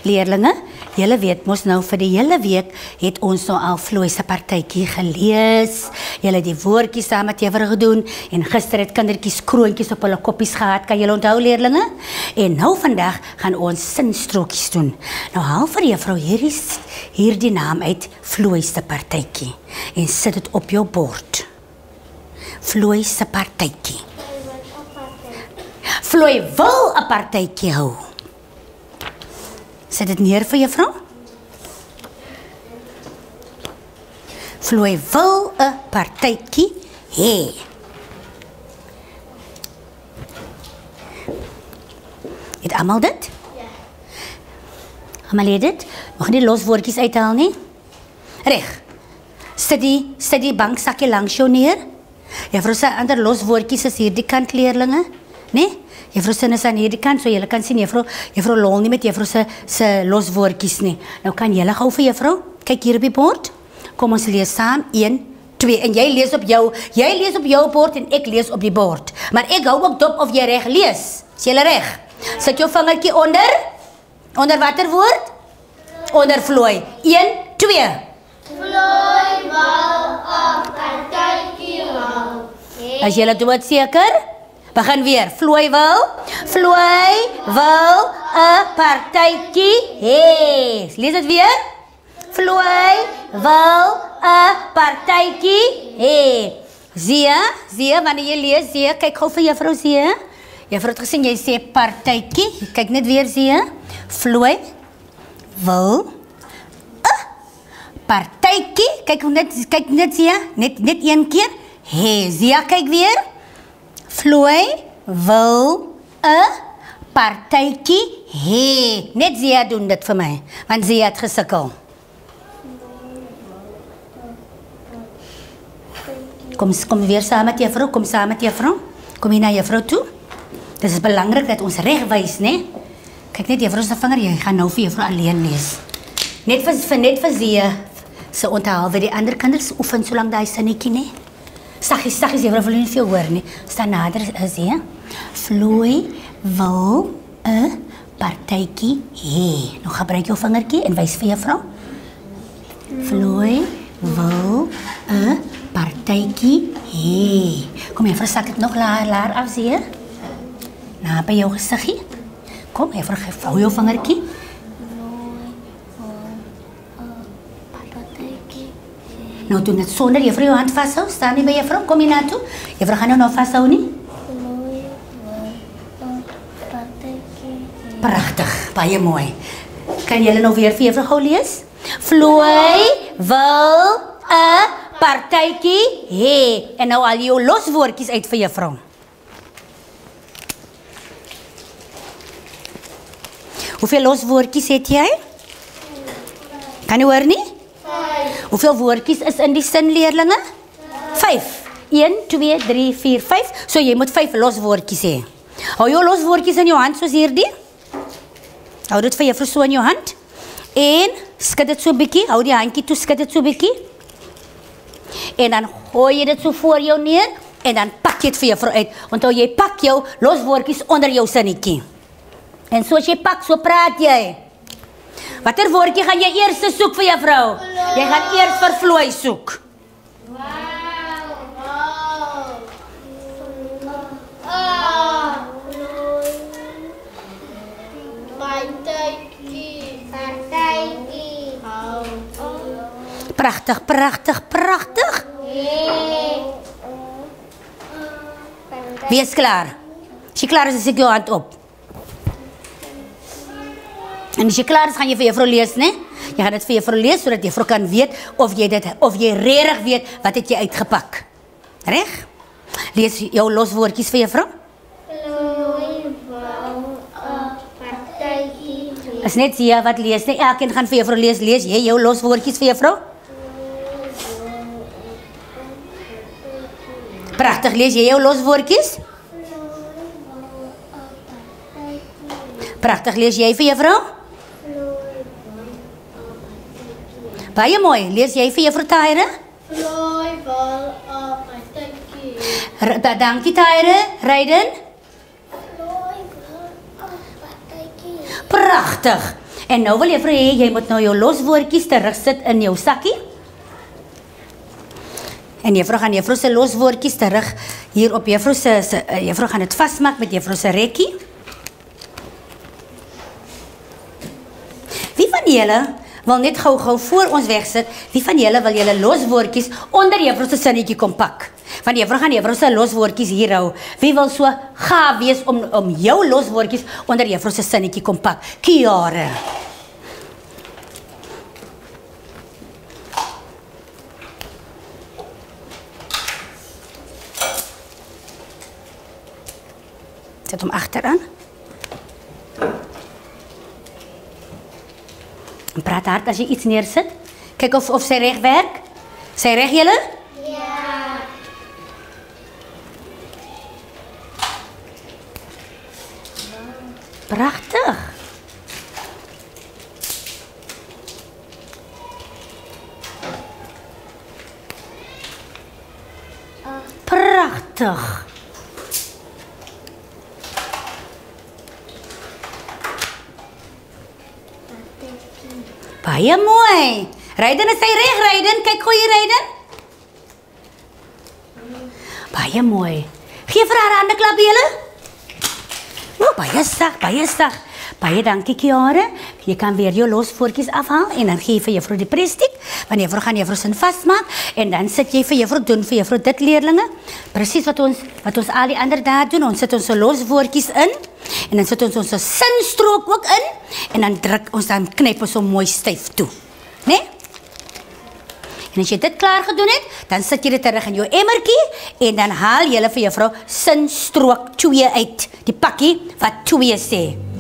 Leerlinge, julle weet mos nou vir die hele week het ons nou al Floy se partytjie gelees. Julle het die woordjies saam met juffrou gedoen en gister het kindertjies kroontjies op hulle koppies gehad. Kan julle onthou, leerlinge? En nou vandag gaan ons sinstrokies doen. Nou haal vir juffrou hierdie naam uit, Floy se partytjie, en sit dit op jou bord. Floy se partytjie. Floy wil 'n partytjie hou. Sit dit neer vir juffrou. Floy wil 'n partytjie hê. Het almal dit? Ja. Almal het dit? Mag nie los woordjies uithaal nie. Reg. Sit die banksakkie langs jou neer. Juffrou se ander los woordjies is hierdie kant, leerlinge, né? Juffrou se is aan hierdie kant, so julle kan sien juffrou lol nie met juffrou se los woordjies nie. Nou kan julle gou vir juffrou kyk hier op die bord. Kom ons lees saam 1, 2 en jy lees op jou bord en ek lees op die bord. Maar ek hou ook dop of jy reg lees. Is jy reg? Sit jou vingertjie onder watter woord? Onder Floy. 1, 2. Floy wil 'n partytjie hou. As julle dood seker? Begin weer. Floy wil 'n partytjie hê. Lees dit weer. Floy wil 'n partytjie hê. Zie, wanneer jy lees, zie, kyk gou vir juffrou zie. Juffrou het gesien jy sê partytjie. Kyk net weer zie. Floy wil 'n partytjie. Kyk net zie. Net een keer. Hé, zie, kyk weer. Floy wil 'n partytjie hê. Net Zia doen dit vir my, want Zia het gesukkel. Kom weer saam met juffrou, Kom hier na juffrou toe. Dit is belangrik dat ons reg wys, né? Kyk net juffrou se vinger, jy gaan nou vir juffrou alleen lees. Net vir Zia se onthaal vir die ander kinders oefen solank daai sinnetjie, né? Saggies, juffrou wil nie veel hoor nie. Staan nader, Zia. Floy wil 'n partytjie hê. Nou gebruik jou vingertjie en wys vir juffrou. Floy wil 'n partytjie hê. Kom juffrou, sak dit nog laer af, Zia. Na by jou gesiggie. Kom juffrou, hou jou vingertjie. Nou doen dit sonder juffrou jou hand vashou. Staan nie by juffrou, kom hier na toe. Juffrou gaan nou vashou nie. Pragtig, baie mooi. Kan julle nou weer vir juffrou gou lees? Floy wil 'n partytjie hê. En nou al jou loswoordjies uit vir juffrou. Hoeveel loswoordjies het jy? Kan jy hoor nie? Hoeveel woordjies is in die sin, leerlinge? 5. 1, 2, 3, 4, 5. So jy moet 5 loswoordjies hê. Hou jou loswoordjies in jou hand soos hierdie. Hou dit vir juffrou so in jou hand. En skud dit so bietjie. Hou die handjie toe, skud dit so bietjie. En dan gooi jy dit so voor jou neer en dan pak jy dit vir juffrou uit. Onthou jy pak jou loswoordjies onder jou sinnetjie. En soos jy pak, so praat jy. Watter woordjie gaan jy eers soek vir juffrou? Jy gaan eers vir Floy soek. Pragtig, pragtig, pragtig. Wie is klaar? As jy klaar is, ek jou hand op. En as jy klaar is, gaan jy vir juffrou lees, né? Jy gaan dit vir juffrou lees, sodat juffrou kan weet of jy regtig weet wat het jy uitgepak. Reg? Lees jou loswoordjies vir juffrou. Is net Zia wat lees, né? Elkeen gaan vir juffrou lees. Lees jy jou loswoordjies vir juffrou? Pragtig, lees jy jou loswoordjies? Pragtig, lees jy vir juffrou? Baie mooi, lees jy vir juffrou Tyre? Floy wil 'n partytjie. Dankie Tyre, Ryden? Floy wil 'n partytjie. Pragtig. En nou wil juffrou hê jy moet nou jou loswoordjies terugsit in jou sakkie. En juffrou gaan juffrou se loswoordjies terug hier op juffrou se juffrou gaan dit vasmaak met juffrou se rekkie. Wie van julle wil net gou voor ons wegsit, wie van julle wil julle loswoordjies onder juffrou se sinnetjie kom pak? Want juffrou gaan juffrou se loswoordjies hier hou. Wie wil so gaaf wees om jou loswoordjies onder juffrou se sinnetjie kom pak? Kiara. Zet hom agteraan. En praat hard as jy iets neersit. Kyk of sy reg werk. Sy reg julle? Ja. Pragtig. Pragtig. Baie mooi. Ryden is sy reg, Ryden. Kyk gou hier, Ryden. Baie mooi. Gee vir haar hande klap julle. O, baie sag, baie sag. Baie dankie, Kiara. Jy kan weer jou losvoortjies afhaal en dan gee jy vir juffrou die prestiek. Want juffrou gaan juffrou sin vasmaak en dan sit jy vir juffrou doen vir juffrou dit leerlinge. Presies wat ons al die ander daar doen. Ons sit ons loswoordjies in en dan sit ons sinstrook ook in en dan knyp ons hom mooi styf toe. Né? En as jy dit klaar gedoen het, dan sit jy dit terug in jou emmertjie en dan haal jy vir juffrou sinstrook 2 uit. Die pakkie wat 2 sê.